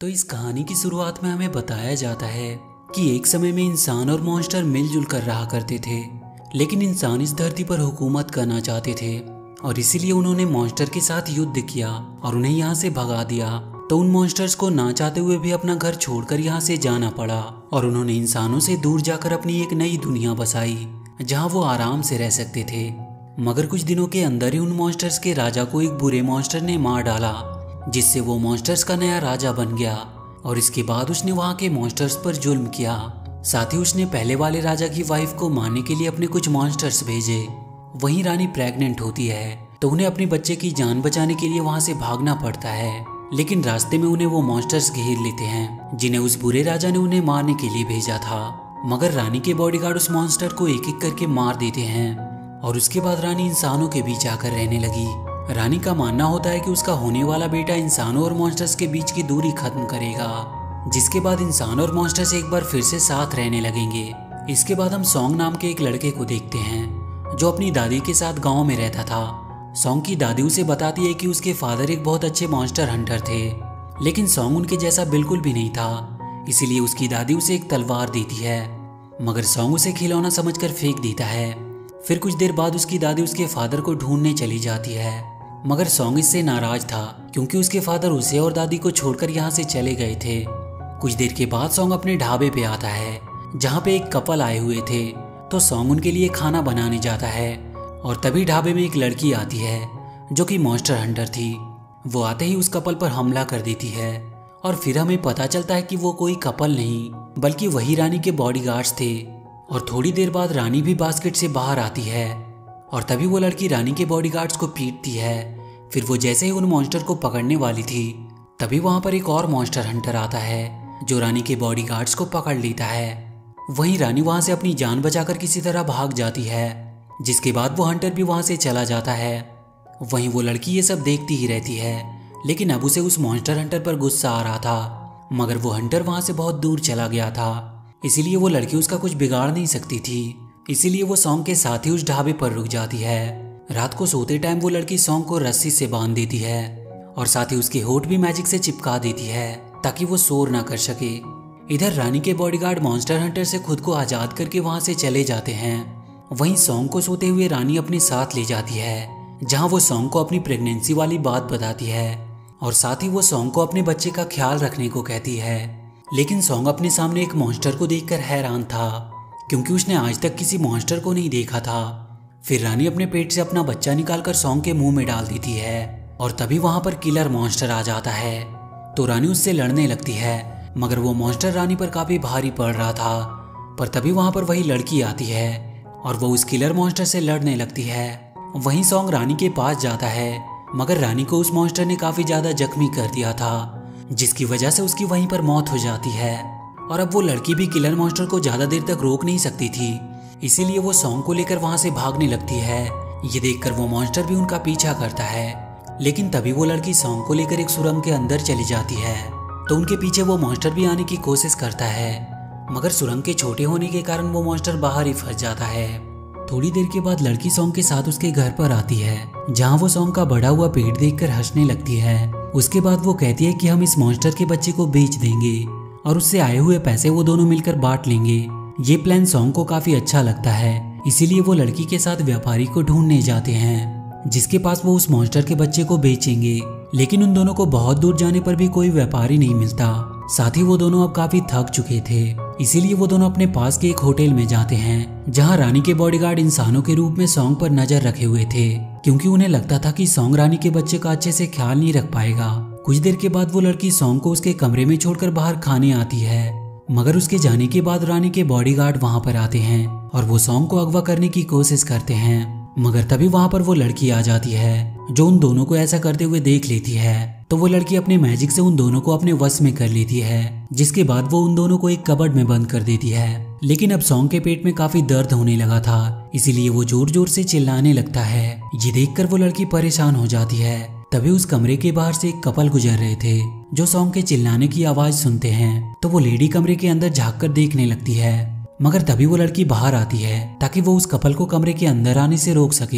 तो इस कहानी की शुरुआत में हमें बताया जाता है कि एक समय में इंसान और मॉन्स्टर मिलजुल कर रहा करते थे, लेकिन इंसान इस धरती पर हुकूमत करना चाहते थे और इसीलिए उन्होंने मॉन्स्टर के साथ युद्ध किया और उन्हें यहाँ से भगा दिया। तो उन मॉन्स्टर्स को ना चाहते हुए भी अपना घर छोड़कर यहाँ से जाना पड़ा और उन्होंने इंसानों से दूर जाकर अपनी एक नई दुनिया बसाई जहाँ वो आराम से रह सकते थे। मगर कुछ दिनों के अंदर ही उन मॉन्स्टर्स के राजा को एक बुरे मॉन्स्टर ने मार डाला, जिससे वो मॉन्स्टर्स का नया राजा बन गया और इसके बाद उसने वहाँ के मॉन्स्टर्स पर जुल्म किया। साथ ही उसने पहले वाले राजा की वाइफ को मारने के लिए अपने कुछ मॉन्स्टर्स भेजे। वहीं रानी प्रेग्नेंट होती है तो उन्हें अपने बच्चे की जान बचाने के लिए वहाँ से भागना पड़ता है, लेकिन रास्ते में उन्हें वो मॉन्स्टर्स घेर लेते हैं जिन्हें उस बुरे राजा ने उन्हें मारने के लिए भेजा था। मगर रानी के बॉडीगार्ड उस मॉन्स्टर को एक एक करके मार देते हैं और उसके बाद रानी इंसानों के बीच आकर रहने लगी। रानी का मानना होता है कि उसका होने वाला बेटा इंसानों और मॉन्स्टर्स के बीच की दूरी खत्म करेगा, जिसके बाद इंसान और मॉन्स्टर्स एक बार फिर से साथ रहने लगेंगे। इसके बाद हम सॉन्ग नाम के एक लड़के को देखते हैं जो अपनी दादी के साथ गांव में रहता था। सॉन्ग की दादी उसे बताती है कि उसके फादर एक बहुत अच्छे मॉन्स्टर हंटर थे, लेकिन सॉन्ग उनके जैसा बिल्कुल भी नहीं था, इसीलिए उसकी दादी उसे एक तलवार देती है, मगर सॉन्ग उसे खिलौना समझकर फेंक देता है। फिर कुछ देर बाद उसकी दादी उसके फादर को ढूंढने चली जाती है, मगर सॉन्ग इससे नाराज था क्योंकि उसके फादर उसे और दादी को छोड़कर यहाँ से चले गए थे। कुछ देर के बाद सॉन्ग अपने ढाबे पे आता है जहाँ पे एक कपल आए हुए थे, तो सॉन्ग उनके लिए खाना बनाने जाता है और तभी ढाबे में एक लड़की आती है जो कि मॉन्स्टर हंटर थी। वो आते ही उस कपल पर हमला कर देती है और फिर हमें पता चलता है कि वो कोई कपल नहीं बल्कि वही रानी के बॉडीगार्ड्स थे। और थोड़ी देर बाद रानी भी बास्केट से बाहर आती है और तभी वो लड़की रानी के बॉडीगार्ड्स को पीटती है। फिर वो जैसे ही उन मॉन्स्टर को पकड़ने वाली थी तभी वहां पर एक और मॉन्स्टर हंटर आता है जो रानी के बॉडीगार्ड्स को पकड़ लेता है। वहीं रानी वहां से अपनी जान बचाकर किसी तरह भाग जाती है, जिसके बाद वो हंटर भी वहां से चला जाता है। वहीं वो लड़की ये सब देखती ही रहती है, लेकिन अब उसे उस मॉन्स्टर हंटर पर गुस्सा आ रहा था, मगर वो हंटर वहां से बहुत दूर चला गया था, इसीलिए वो लड़की उसका कुछ बिगाड़ नहीं सकती थी। इसीलिए वो सॉन्ग के साथ ही उस ढाबे पर रुक जाती है। रात को सोते टाइम वो लड़की सॉन्ग को रस्सी से बांध देती है और साथ ही उसके होठ भी मैजिक से चिपका देती है ताकि वो शोर ना कर सके। इधर रानी के बॉडीगार्ड मॉन्स्टर हंटर से खुद को आजाद करके वहां से चले जाते हैं। वहीं सॉन्ग को सोते हुए रानी अपने साथ ले जाती है, जहां वो सॉन्ग को अपनी प्रेगनेंसी वाली बात बताती है और साथ ही वो सॉन्ग को अपने बच्चे का ख्याल रखने को कहती है। लेकिन सॉन्ग अपने सामने एक मॉन्स्टर को देखकर हैरान था क्योंकि उसने आज तक किसी मॉन्स्टर को नहीं देखा था। फिर रानी अपने पेट से अपना बच्चा निकालकर सॉन्ग के मुंह में डाल देती है और तभी वहां पर किलर मॉन्स्टर आ जाता है। तो रानी उससे लड़ने लगती है, मगर वो मॉन्स्टर रानी पर काफी भारी पड़ रहा था। पर तभी वहां पर वही लड़की आती है और वो उस किलर मॉन्स्टर से लड़ने लगती है। वहीं सॉन्ग रानी के पास जाता है, मगर रानी को उस मॉन्स्टर ने काफी ज्यादा जख्मी कर दिया था, जिसकी वजह से उसकी वहीं पर मौत हो जाती है। और अब वो लड़की भी किलर मॉन्स्टर को ज्यादा देर तक रोक नहीं सकती थी, इसीलिए वो सॉन्ग को लेकर वहां से भागने लगती है। ये देखकर वो मॉन्स्टर भी उनका पीछा करता है, लेकिन तभी वो लड़की सॉन्ग को लेकर एक सुरंग के अंदर चली जाती है। तो उनके पीछे वो मॉन्स्टर भी आने की कोशिश करता है, मगर सुरंग के छोटे होने के कारण वो मॉन्स्टर बाहर ही फंस जाता है। थोड़ी देर के बाद लड़की सॉन्ग के साथ उसके घर पर आती है, जहाँ वो सॉन्ग का बढ़ा हुआ पेट देखकर हंसने लगती है। उसके बाद वो कहती है कि हम इस मॉन्स्टर के बच्चे को बेच देंगे और उससे आए हुए पैसे वो दोनों मिलकर बांट लेंगे। ये प्लान सॉन्ग को काफी अच्छा लगता है, इसीलिए वो लड़की के साथ व्यापारी को ढूंढने जाते हैं जिसके पास वो उस मॉन्स्टर के बच्चे को बेचेंगे। लेकिन उन दोनों को बहुत दूर जाने पर भी कोई व्यापारी नहीं मिलता। साथ ही वो दोनों अब काफी थक चुके थे, इसीलिए वो दोनों अपने पास के एक होटल में जाते हैं जहां रानी के बॉडीगार्ड इंसानों के रूप में सॉन्ग पर नजर रखे हुए थे, क्योंकि उन्हें लगता था कि सॉन्ग रानी के बच्चे का अच्छे से ख्याल नहीं रख पाएगा। कुछ देर के बाद वो लड़की सॉन्ग को उसके कमरे में छोड़कर बाहर खाने आती है, मगर उसके जाने के बाद रानी के बॉडीगार्ड वहां पर आते हैं और वो सॉन्ग को अगवा करने की कोशिश करते हैं। मगर तभी वहां पर वो लड़की आ जाती है जो उन दोनों को ऐसा करते हुए देख लेती है। तो वो लड़की अपने मैजिक से उन दोनों को अपने वश में कर लेती है, जिसके बाद वो उन दोनों को एक कबर्ड में बंद कर देती है। लेकिन अब सॉन्ग के पेट में काफी दर्द होने लगा था, इसीलिए वो जोर जोर से चिल्लाने लगता है। ये देखकर वो लड़की परेशान हो जाती है। तभी उस कमरे के बाहर से एक कपल गुजर रहे थे जो सॉन्ग के चिल्लाने की आवाज सुनते हैं। तो वो लेडी कमरे के अंदर झांक कर देखने लगती है, मगर तभी वो लड़की बाहर आती है ताकि वो उस कपल को कमरे के अंदर आने से रोक सके।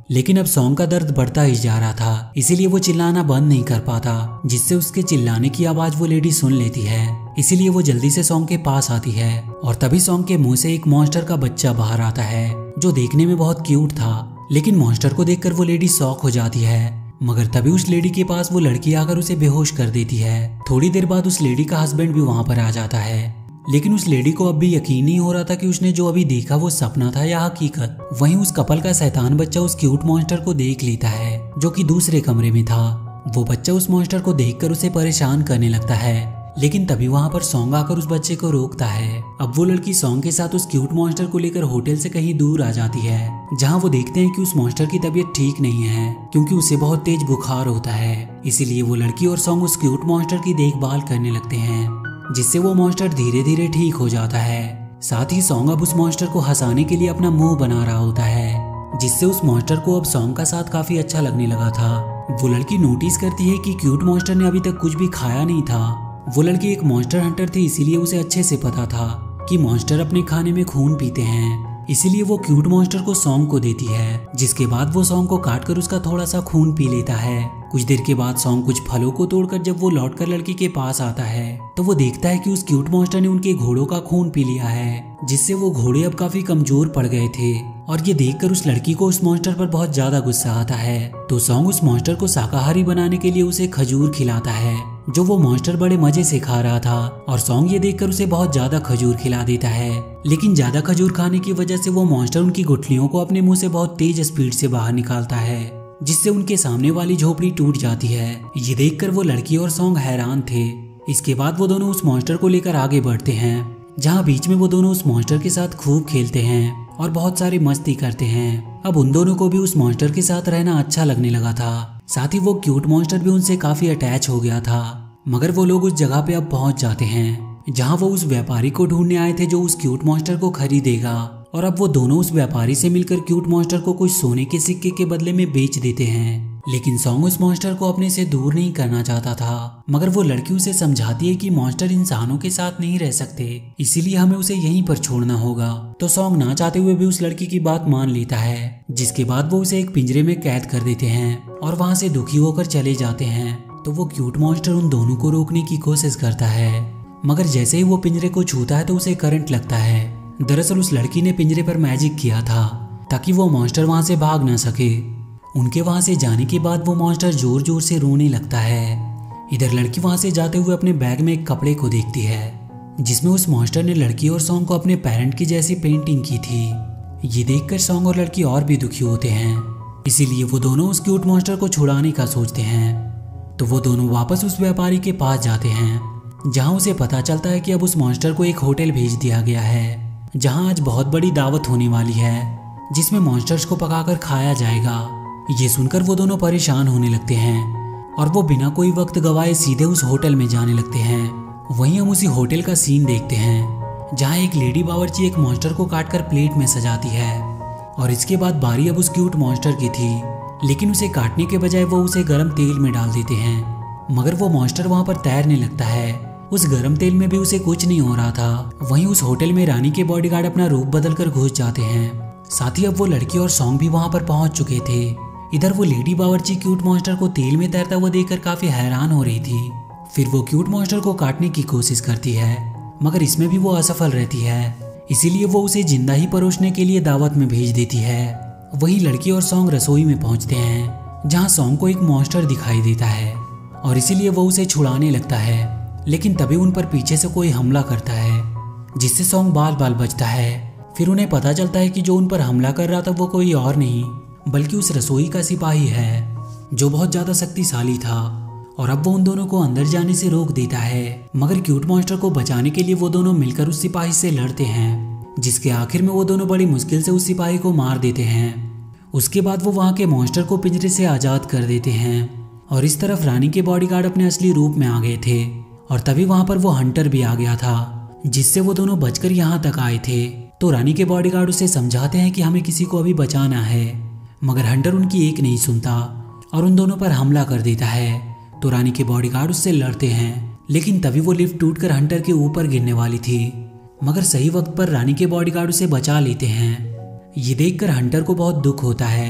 लेकिन अब सॉन्ग का दर्द बढ़ता ही जा रहा था, इसीलिए वो चिल्लाना बंद नहीं कर पाता, जिससे उसके चिल्लाने की आवाज वो लेडी सुन लेती है। इसीलिए वो जल्दी से सॉन्ग के पास आती है और तभी सॉन्ग के मुंह से एक मॉन्स्टर का बच्चा बाहर आता है, जो देखने में बहुत क्यूट था। लेकिन मॉन्स्टर को देखकर वो लेडी शॉक हो जाती है, मगर तभी उस लेडी के पास वो लड़की आकर उसे बेहोश कर देती है। थोड़ी देर बाद उस लेडी का हस्बैंड भी वहां पर आ जाता है, लेकिन उस लेडी को अब भी यकीन नहीं हो रहा था कि उसने जो अभी देखा वो सपना था या हकीकत। वहीं उस कपल का शैतान बच्चा उस क्यूट मॉन्स्टर को देख लेता है, जो कि दूसरे कमरे में था। वो बच्चा उस मॉन्स्टर को देखकर उसे परेशान करने लगता है, लेकिन तभी वहां पर सॉन्ग आकर उस बच्चे को रोकता है। अब वो लड़की सॉन्ग के साथ उस क्यूट मॉन्स्टर को लेकर होटल से कहीं दूर आ जाती है, जहां वो देखते हैं कि उस मॉन्स्टर की तबीयत ठीक नहीं है, क्योंकि उसे बहुत तेज बुखार होता है। इसीलिए वो लड़की और सॉन्ग उस क्यूट मॉन्स्टर की देखभाल करने लगते हैं, जिससे वो मॉन्स्टर धीरे धीरे ठीक हो जाता है। साथ ही सॉन्ग अब उस मॉन्स्टर को हंसाने के लिए अपना मुंह बना रहा होता है, जिससे उस मॉन्स्टर को अब सॉन्ग का साथ काफी अच्छा लगने लगा था। वो लड़की नोटिस करती है कि क्यूट मॉन्स्टर ने अभी तक कुछ भी खाया नहीं था। वो लड़की एक मॉन्स्टर हंटर थी, इसीलिए उसे अच्छे से पता था कि मॉन्स्टर अपने खाने में खून पीते हैं। इसीलिए वो क्यूट मॉन्स्टर को सॉन्ग को देती है, जिसके बाद वो सॉन्ग को काटकर उसका थोड़ा सा खून पी लेता है। कुछ देर के बाद सॉन्ग कुछ फलों को तोड़कर जब वो लौटकर लड़की के पास आता है, तो वो देखता है कि उस क्यूट मॉन्स्टर ने उनके घोड़ों का खून पी लिया है, जिससे वो घोड़े अब काफी कमजोर पड़ गए थे। और ये देखकर उस लड़की को उस मॉन्स्टर पर बहुत ज्यादा गुस्सा आता है। तो सॉन्ग उस मॉन्स्टर को शाकाहारी बनाने के लिए उसे खजूर खिलाता है, जो वो मॉन्स्टर बड़े मजे से खा रहा था। और सॉन्ग ये देखकर उसे बहुत ज्यादा खजूर खिला देता है, लेकिन ज्यादा खजूर खाने की वजह से वो मॉन्स्टर उनकी गुठलियों को अपने मुंह से बहुत तेज स्पीड से बाहर निकालता है, जिससे उनके सामने वाली झोपड़ी टूट जाती है। ये देखकर वो लड़की और सॉन्ग हैरान थे। इसके बाद वो दोनों उस मॉन्स्टर को लेकर आगे बढ़ते हैं, जहाँ बीच में वो दोनों उस मॉन्स्टर के साथ खूब खेलते हैं और बहुत सारी मस्ती करते हैं। अब उन दोनों को भी उस मॉन्स्टर के साथ रहना अच्छा लगने लगा था। साथ ही वो क्यूट मॉन्स्टर भी उनसे काफी अटैच हो गया था। मगर वो लोग उस जगह पे अब पहुंच जाते हैं, जहां वो उस व्यापारी को ढूंढने आए थे, जो उस क्यूट मॉन्स्टर को खरीदेगा। और अब वो दोनों उस व्यापारी से मिलकर क्यूट मॉन्स्टर को कुछ सोने के सिक्के के बदले में बेच देते हैं। लेकिन सॉन्ग उस मॉन्स्टर को अपने से दूर नहीं करना चाहता था, मगर वो लड़की उसे समझाती है कि मॉन्स्टर इंसानों के साथ नहीं रह सकते, इसीलिए हमें उसे यहीं पर छोड़ना होगा। तो सॉन्ग ना चाहते हुए भी उस लड़की की बात मान लेता है, जिसके बाद वो उसे एक पिंजरे में कैद कर देते हैं और वहां से दुखी होकर चले जाते हैं। तो वो क्यूट मॉन्स्टर उन दोनों को रोकने की कोशिश करता है, मगर जैसे ही वो पिंजरे को छूता है तो उसे करंट लगता है। दरअसल उस लड़की ने पिंजरे पर मैजिक किया था ताकि वो मॉन्स्टर वहां से भाग ना सके। उनके वहां से जाने के बाद वो मॉन्स्टर जोर जोर से रोने लगता है। इधर लड़की वहां से जाते हुए अपने बैग में एक कपड़े को देखती है, जिसमें उस मॉन्स्टर ने लड़की और सॉन्ग को अपने पेरेंट की जैसी पेंटिंग की थी। ये देखकर सॉन्ग और लड़की और भी दुखी होते हैं, इसीलिए वो दोनों उस क्यूट मॉन्स्टर को छुड़ाने का सोचते हैं। तो वो दोनों वापस उस व्यापारी के पास जाते हैं, जहां उसे पता चलता है कि अब उस मॉन्स्टर को एक होटल भेज दिया गया है, जहां आज बहुत बड़ी दावत होने वाली है, जिसमें मॉन्स्टर्स को पकाकर खाया जाएगा। ये सुनकर वो दोनों परेशान होने लगते हैं और वो बिना कोई वक्त गवाए सीधे उस होटल में जाने लगते हैं। वहीं हम उसी होटल का सीन देखते हैं, जहां एक लेडी बावर्ची एक मॉन्स्टर को काटकर प्लेट में सजाती है। और इसके बाद बारी अब उस क्यूट मॉन्स्टर की थी, लेकिन उसे काटने के बजाय वो उसे गर्म तेल में डाल देते हैं। मगर वो मॉन्स्टर वहां पर तैरने लगता है। उस गर्म तेल में भी उसे कुछ नहीं हो रहा था। वहीं उस होटल में रानी के बॉडीगार्ड अपना रूप बदलकर घुस जाते हैं। साथ ही अब वो लड़की और सॉन्ग भी वहां पर पहुंच चुके थे। इधर वो लेडी बावर्ची क्यूट मॉन्स्टर को तेल में तैरता हुआ देखकर काफी हैरान हो रही थी। फिर वो क्यूट मॉन्स्टर को काटने की कोशिश करती है, मगर इसमें भी वो असफल रहती है। इसीलिए वो उसे जिंदा ही परोसने के लिए दावत में भेज देती है। वहीं लड़की और सॉन्ग रसोई में पहुंचते हैं, जहां सॉन्ग को एक मॉन्स्टर दिखाई देता है और इसीलिए वो उसे छुड़ाने लगता है। लेकिन तभी उन पर पीछे से कोई हमला करता है, जिससे सॉन्ग बाल बाल बचता है। फिर उन्हें पता चलता है कि जो उन पर हमला कर रहा था वो कोई और नहीं बल्कि उस रसोई का सिपाही है, जो बहुत ज्यादा शक्तिशाली था। और अब वो उन दोनों को अंदर जाने से रोक देता है। मगर क्यूट मॉन्स्टर को बचाने के लिए वो दोनों मिलकर उस सिपाही से लड़ते हैं, जिसके आखिर में वो दोनों बड़ी मुश्किल से उस सिपाही को मार देते हैं। उसके बाद वो वहां के मॉन्स्टर को पिंजरे से आजाद कर देते हैं। और इस तरफ रानी के बॉडीगार्ड अपने असली रूप में आ गए थे और तभी वहां पर वो हंटर भी आ गया था, जिससे वो दोनों बचकर यहाँ तक आए थे। तो रानी के बॉडीगार्ड उसे समझाते हैं कि हमें किसी को अभी बचाना है, मगर हंटर उनकी एक नहीं सुनता और उन दोनों पर हमला कर देता है। तो रानी के बॉडीगार्ड उससे लड़ते हैं, लेकिन तभी वो लिफ्ट टूटकर हंटर के ऊपर गिरने वाली थी। मगर सही वक्त पर रानी के बॉडीगार्ड उसे बचा लेते हैं। ये देखकर हंटर को बहुत दुख होता है,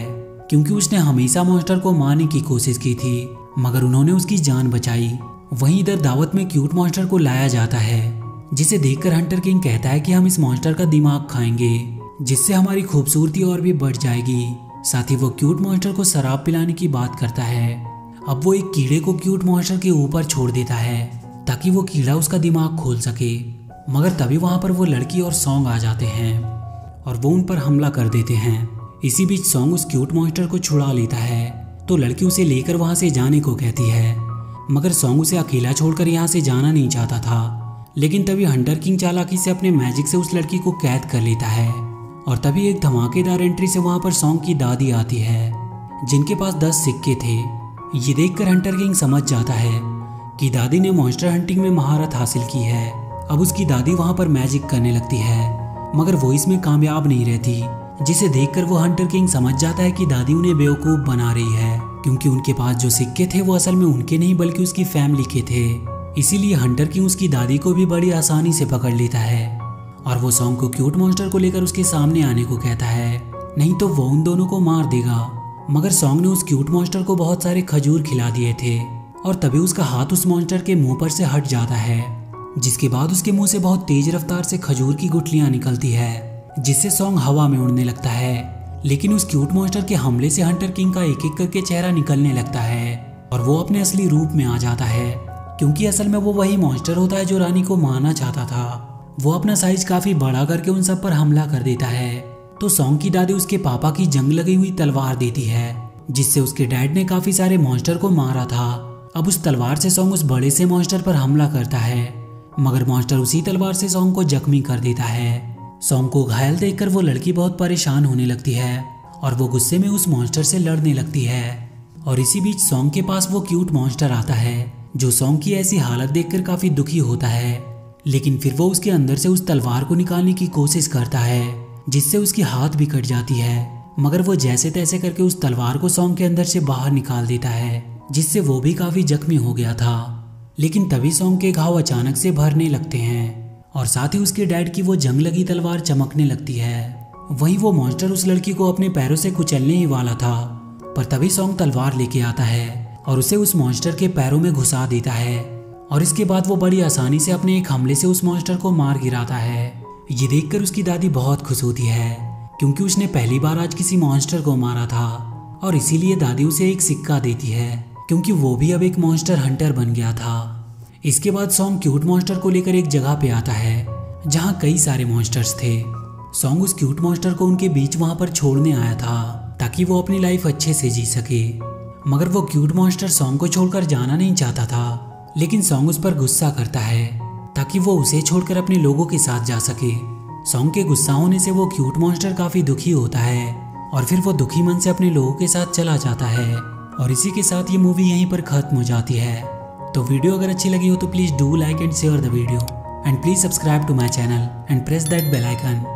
क्योंकि उसने हमेशा मॉन्स्टर को मारने की कोशिश की थी, मगर उन्होंने उसकी जान बचाई। वहीं इधर दावत में क्यूट मॉन्स्टर को लाया जाता है, जिसे देखकर हंटर किंग कहता है कि हम इस मॉन्स्टर का दिमाग खाएंगे, जिससे हमारी खूबसूरती और भी बढ़ जाएगी। साथ ही वो क्यूट मॉन्स्टर को शराब पिलाने की बात करता है। अब वो एक कीड़े को क्यूट मॉन्स्टर के ऊपर छोड़ देता है ताकि वो कीड़ा उसका दिमाग खोल सके, मगर तभी वहां पर वो लड़की और सॉन्ग आ जाते हैं और वो उन पर हमला कर देते हैं। इसी बीच सॉन्ग उस क्यूट मॉन्स्टर को छुड़ा लेता है, तो लड़की उसे लेकर वहां से जाने को कहती है, मगर सॉन्ग उसे अकेला छोड़कर यहाँ से जाना नहीं चाहता था। लेकिन तभी हंटर किंग चालाकी से अपने मैजिक से उस लड़की को कैद कर लेता है और तभी एक धमाकेदार एंट्री से वहां पर सॉन्ग की दादी आती है, जिनके पास 10 सिक्के थे। ये देखकर हंटर किंग समझ जाता है कि दादी ने मॉन्स्टर हंटिंग में महारत हासिल की है। अब उसकी दादी वहां पर मैजिक करने लगती है, मगर वो इसमें कामयाब नहीं रहती, जिसे देखकर वो हंटर किंग समझ जाता है कि दादी उन्हें बेवकूफ बना रही है, क्योंकि उनके पास जो सिक्के थे वो असल में उनके नहीं बल्कि उसकी फैमिली के थे। इसीलिए हंटर किंग उसकी दादी को भी बड़ी आसानी से पकड़ लेता है और वो सॉन्ग को क्यूट मॉन्स्टर को लेकर उसके सामने आने को कहता है, नहीं तो वो उन दोनों को मार देगा। मगर सॉन्ग ने उस क्यूट मॉन्स्टर को बहुत सारे खजूर खिला दिए थे और तभी उसका हाथ उस मॉन्स्टर के मुंह पर से हट जाता है, जिसके बाद उसके मुंह से बहुत तेज रफ्तार से खजूर की गुठलियां निकलती है, जिससे सॉन्ग हवा में उड़ने लगता है। लेकिन उस क्यूट मॉन्स्टर के हमले से हंटर किंग का एक एक करके चेहरा निकलने लगता है और वो अपने असली रूप में आ जाता है, क्योंकि असल में वो वही मॉन्स्टर होता है जो रानी को मारना चाहता था। वो अपना साइज काफी बड़ा करके उन सब पर हमला कर देता है। तो सॉन्ग की दादी उसके पापा की जंग लगी हुई तलवार देती है, जिससे उसके डैड ने काफी सारे मॉन्स्टर को मारा था। अब उस तलवार से सॉन्ग उस बड़े से मॉन्स्टर पर हमला करता है, मगर मॉन्स्टर उसी तलवार से सॉन्ग को जख्मी कर देता है। सॉन्ग को घायल देखकर वो लड़की बहुत परेशान होने लगती है और वो गुस्से में उस मॉन्स्टर से लड़ने लगती है। और इसी बीच सॉन्ग के पास वो क्यूट मॉन्स्टर आता है, जो सॉन्ग की ऐसी हालत देखकर काफी दुखी होता है। लेकिन फिर वो उसके अंदर से उस तलवार को निकालने की कोशिश करता है, जिससे उसकी हाथ भी कट जाती है। मगर वो जैसे तैसे करके उस तलवार को सॉन्ग के अंदर से बाहर निकाल देता है, जिससे वो भी काफी जख्मी हो गया था। लेकिन तभी सॉन्ग के घाव अचानक से भरने लगते हैं और साथ ही उसके डैड की वो जंग लगी तलवार चमकने लगती है। वहीं वो मॉन्स्टर उस लड़की को अपने पैरों से कुचलने ही वाला था, पर तभी सॉन्ग तलवार लेके आता है और उसे उस मॉन्स्टर के पैरों में घुसा देता है। और इसके बाद वो बड़ी आसानी से अपने एक हमले से उस मॉन्स्टर को मार गिराता है। ये देखकर उसकी दादी बहुत खुश होती है, क्योंकि उसने पहली बार आज किसी मॉन्स्टर को मारा था और इसीलिए दादी उसे एक सिक्का देती है, क्योंकि वो भी अब एक मॉन्स्टर हंटर बन गया था। इसके बाद सॉन्ग क्यूट मॉन्स्टर को लेकर एक जगह पे आता है जहां कई सारे मॉन्स्टर्स थे। सॉन्ग उस क्यूट मॉन्स्टर को उनके बीच वहां पर छोड़ने आया था ताकि वो अपनी लाइफ अच्छे से जी सके, मगर वो क्यूट मॉन्स्टर सॉन्ग को छोड़कर जाना नहीं चाहता था। लेकिन सॉन्ग उस पर गुस्सा करता है ताकि वो उसे छोड़कर अपने लोगों के साथ जा सके। सॉन्ग के गुस्सा होने से वो क्यूट मॉन्स्टर काफी दुखी होता है और फिर वो दुखी मन से अपने लोगों के साथ चला जाता है। और इसी के साथ ये मूवी यहीं पर खत्म हो जाती है। तो वीडियो अगर अच्छी लगी हो तो please do like and share the video and please subscribe to my channel and press that bell icon.